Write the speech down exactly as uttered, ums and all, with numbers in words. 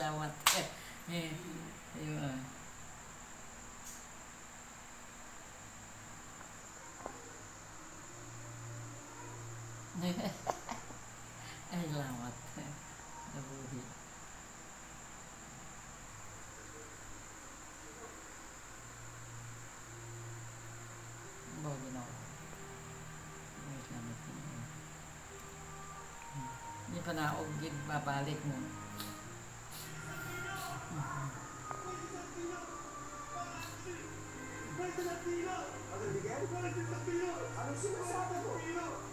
salamat. Eh, ayun. Ay, salamat. Nabuhi. Bogi na ako. Ay, salamat. Hindi pa na ako babalik mo. Ano, Miguel? Anong sinasabi mo?